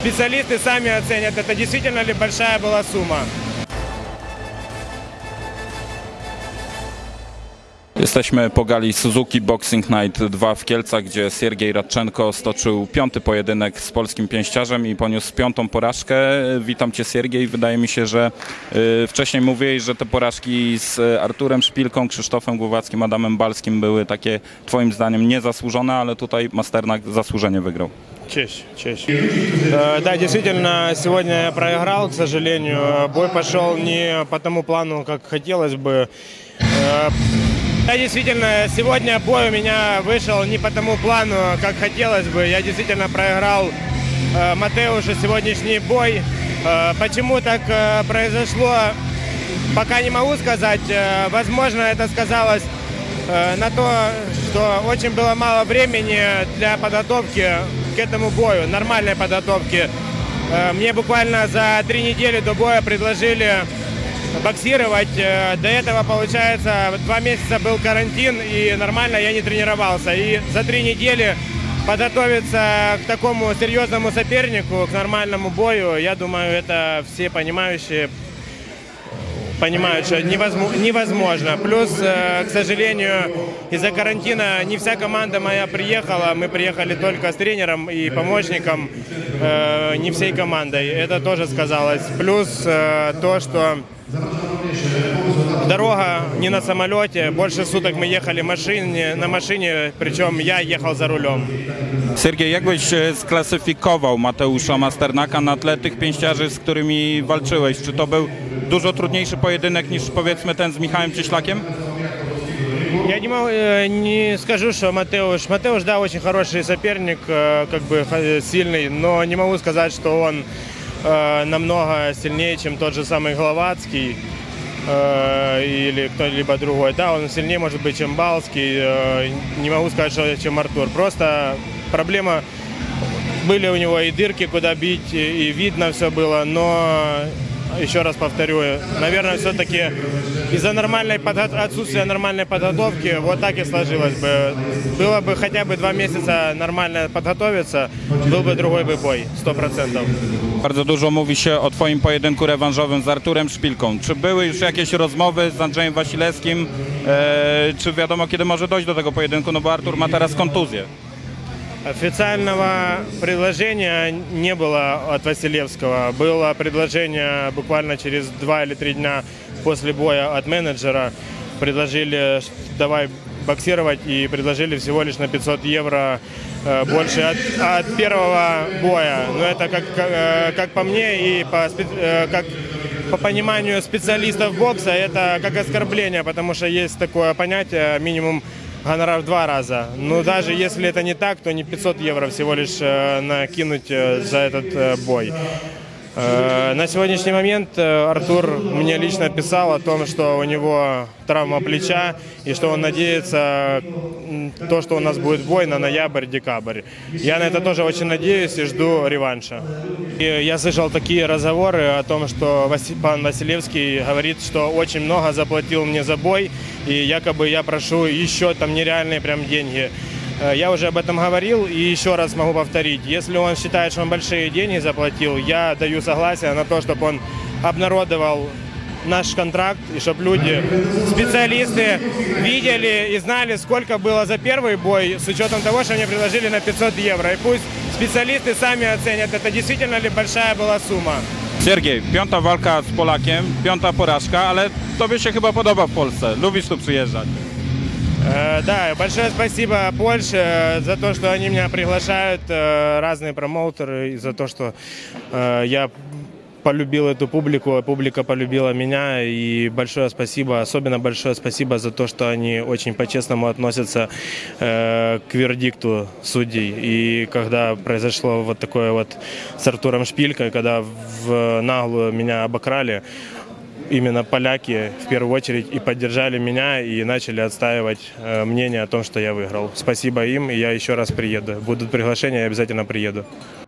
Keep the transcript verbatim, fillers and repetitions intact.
Специалисты сами оценят, это действительно ли большая была сумма. Jesteśmy po gali Suzuki Boxing Night dwa w Kielcach, gdzie Siergiej Radczenko stoczył piąty pojedynek z polskim pięściarzem i poniósł piątą porażkę. Witam Cię, Siergiej. Wydaje mi się, że y, wcześniej mówiłeś, że te porażki z Arturem Szpilką, Krzysztofem Głowackim, Adamem Balskim były takie Twoim zdaniem niezasłużone, ale tutaj Masternak zasłużenie wygrał. Честь, честь. Да, действительно, сегодня я проиграл, к сожалению. Бой пошел не по тому плану, как хотелось бы. Да, действительно, сегодня бой у меня вышел не по тому плану, как хотелось бы. Я действительно проиграл э, Матеушу сегодняшний бой. Э, почему так э, произошло, пока не могу сказать. Э, возможно, это сказалось э, на то, что очень было мало времени для подготовки к этому бою, нормальной подготовки. Э, мне буквально за три недели до боя предложили боксировать. До этого, получается, два месяца был карантин, и нормально я не тренировался. И за три недели подготовиться к такому серьезному сопернику, к нормальному бою, я думаю, это все понимающие понимают, что невозможно. Плюс, к сожалению, из-за карантина не вся команда моя приехала. Мы приехали только с тренером и помощником, не всей командой. Это тоже сказалось. Плюс то, что дорога не на самолете, больше суток мы ехали машине, на машине, причем я ехал за рулем. Siergiej, jak byś sklasyfikował Mateusza Masternaka na tle tych pięściarzy, z którymi walczyłeś? Czy to był dużo trudniejszy pojedynek niż, powiedzmy, ten z Michałem Cieślakiem? Я не, могу, не скажу, что Матеуш... Матеуш, да, очень хороший соперник, как бы сильный, но не могу сказать, что он намного сильнее, чем тот же самый Гловацкий или кто-либо другой. Да, он сильнее, может быть, чем Балский. Не могу сказать, что чем Артур. Просто проблема... Были у него и дырки, куда бить, и видно все было, но... Еще раз повторю, наверное, все-таки из-за нормальной подго... отсутствия нормальной подготовки вот так и сложилось бы. Было бы хотя бы два месяца нормально подготовиться, был бы другой бы boj, sto procent. Bardzo dużo mówi się o Twoim pojedynku rewanżowym z Arturem Szpilką. Czy były już jakieś rozmowy z Andrzejem Wasilewskim? E, czy wiadomo, kiedy może dojść do tego pojedynku? No bo Artur ma teraz kontuzję. Официального предложения не было от Василевского. Было предложение буквально через два или три дня после боя от менеджера. Предложили, давай боксировать, и предложили всего лишь на пятьсот евро больше от, от первого боя. Но это как, как, как по мне и по, как по пониманию специалистов бокса, это как оскорбление, потому что есть такое понятие минимум гонорар в два раза. Но даже если это не так, то не пятьсот евро всего лишь э, накинуть э, за этот э, бой. Э, на сегодняшний момент э, Артур мне лично писал о том, что у него травма плеча и что он надеется то, что у нас будет бой на ноябрь-декабрь. Я на это тоже очень надеюсь и жду реванша. И я слышал такие разговоры о том, что пан Василевский говорит, что очень много заплатил мне за бой, и якобы я прошу еще там нереальные прям деньги. Я уже об этом говорил и еще раз могу повторить. Если он считает, что он большие деньги заплатил, я даю согласие на то, чтобы он обнародовал наш контракт, и чтобы люди, специалисты, видели и знали, сколько было за первый бой, с учетом того, что мне предложили на пятьсот евро. И пусть специалисты сами оценят, это действительно ли большая была сумма. Siergiej, piąta walka z Polakiem, piąta porażka, ale Tobie się chyba podoba w Polsce. Lubisz tu przyjeżdżać. Да, большое спасибо Польше за то, что они меня приглашают, разные промоутеры, и за то, что я полюбил эту публику, публика полюбила меня, и большое спасибо, особенно большое спасибо за то, что они очень по-честному относятся э, к вердикту судей. И когда произошло вот такое вот с Артуром Шпилькой, когда в наглую меня обокрали, именно поляки в первую очередь и поддержали меня, и начали отстаивать э, мнение о том, что я выиграл. Спасибо им, и я еще раз приеду. Будут приглашения, я обязательно приеду.